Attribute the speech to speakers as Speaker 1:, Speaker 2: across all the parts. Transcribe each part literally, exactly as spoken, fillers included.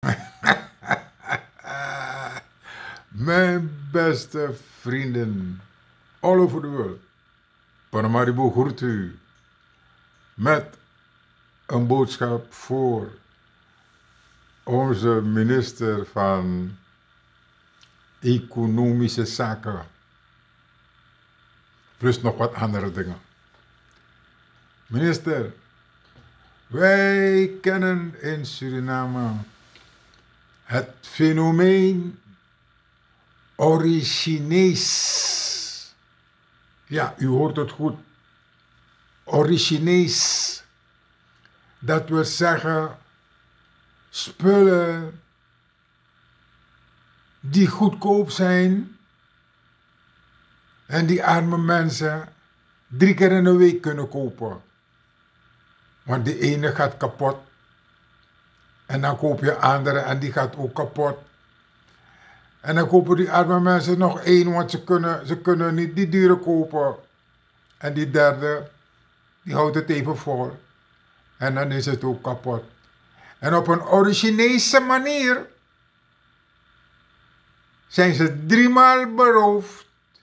Speaker 1: Mijn beste vrienden, all over the world. Paramaribo groet u met een boodschap voor onze minister van Economische Zaken. Plus nog wat andere dingen. Minister, wij kennen in Suriname het fenomeen originees. Ja, u hoort het goed. Originees. Dat wil zeggen spullen die goedkoop zijn en die arme mensen drie keer in een week kunnen kopen. Want de ene gaat kapot en dan koop je andere en die gaat ook kapot. En dan kopen die arme mensen nog één, want ze kunnen, ze kunnen niet die dure kopen. En die derde, die houdt het even vol. En dan is het ook kapot. En op een originele manier zijn ze driemaal beroofd.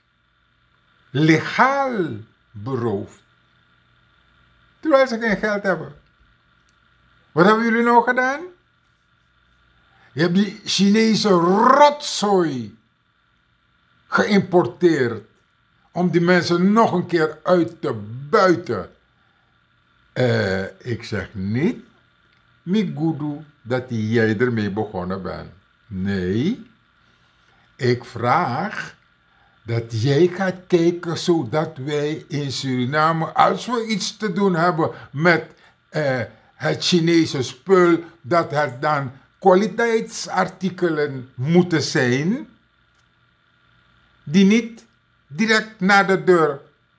Speaker 1: Legaal beroofd. Terwijl ze geen geld hebben. Wat hebben jullie nou gedaan? Je hebt die Chinese rotzooi geïmporteerd. Om die mensen nog een keer uit te buiten. Uh, ik zeg niet, Migudu, dat jij ermee begonnen bent. Nee, ik vraag dat jij gaat kijken zodat wij in Suriname, als we iets te doen hebben met uh, het Chinese spul, dat het dan kwaliteitsartikelen moeten zijn, die niet direct naar de deur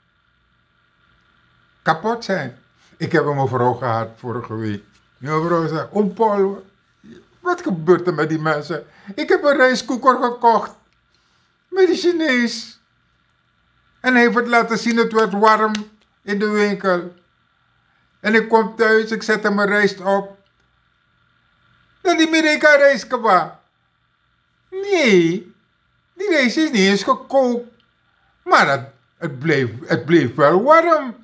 Speaker 1: kapot zijn. Ik heb een mevrouw gehad vorige week. Die mevrouw zei, oom Paul, wat gebeurt er met die mensen? Ik heb een rijstkoeker gekocht met die Chinees. En hij heeft het laten zien, het werd warm in de winkel. En ik kom thuis, ik zet mijn rijst op. Dat die Amerika rijst kaba. Nee, die rijst is niet eens gekookt. Maar het, het, bleef, het bleef wel warm.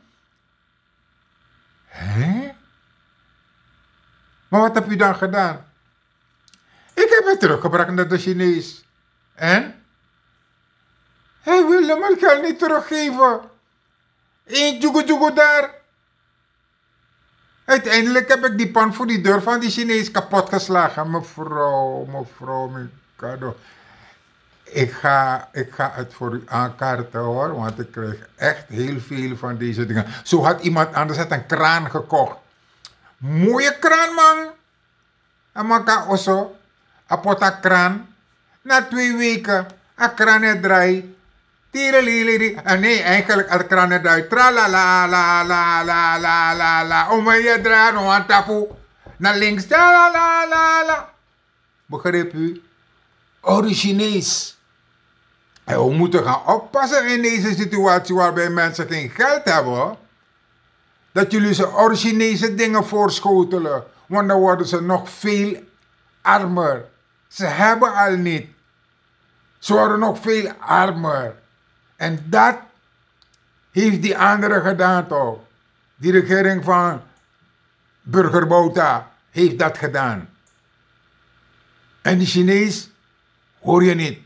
Speaker 1: Hé? Maar wat heb je dan gedaan? Ik heb het teruggebracht naar de Chinees. En? Hij wilde mijn geld niet teruggeven. Eén jugu jugu daar. Uiteindelijk heb ik die pan voor die deur van die Chinees kapot geslagen. Mevrouw, mevrouw, Mikado. Ik ga, ik ga het voor u aankaarten hoor, want ik krijg echt heel veel van deze dingen. Zo had iemand anders had een kraan gekocht. Mooie kraan man. En man kan also, apota kraan. Na twee weken, een kraan draait. En nee, eigenlijk als de kraan draait. Tra la la la la la la la la. Om je draait, nog een tapu. Naar links, la la la la la. Begrijp u? Originees. En we moeten gaan oppassen in deze situatie waarbij mensen geen geld hebben. Dat jullie ze originele dingen voorschotelen. Want dan worden ze nog veel armer. Ze hebben al niet. Ze worden nog veel armer. En dat heeft die andere gedaan toch. Die regering van Burger Botha heeft dat gedaan. En die Chinees hoor je niet.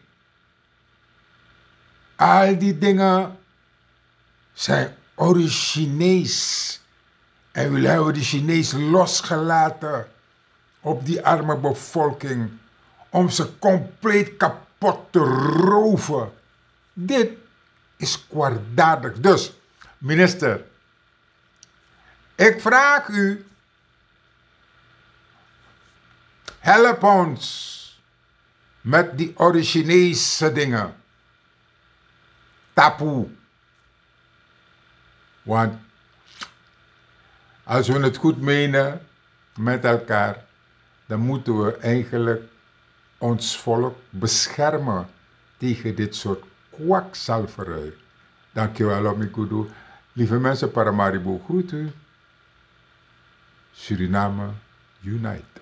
Speaker 1: Al die dingen zijn originees. En we hebben de Chinees losgelaten op die arme bevolking. Om ze compleet kapot te roven. Dit is kwaadaardig. Dus, minister. Ik vraag u. Help ons. Met die originese dingen. Tapu. Want als we het goed menen met elkaar, dan moeten we eigenlijk ons volk beschermen tegen dit soort kwakzalverij. Dankjewel, Omikudu. Lieve mensen, Paramaribo groet u. Suriname Unite.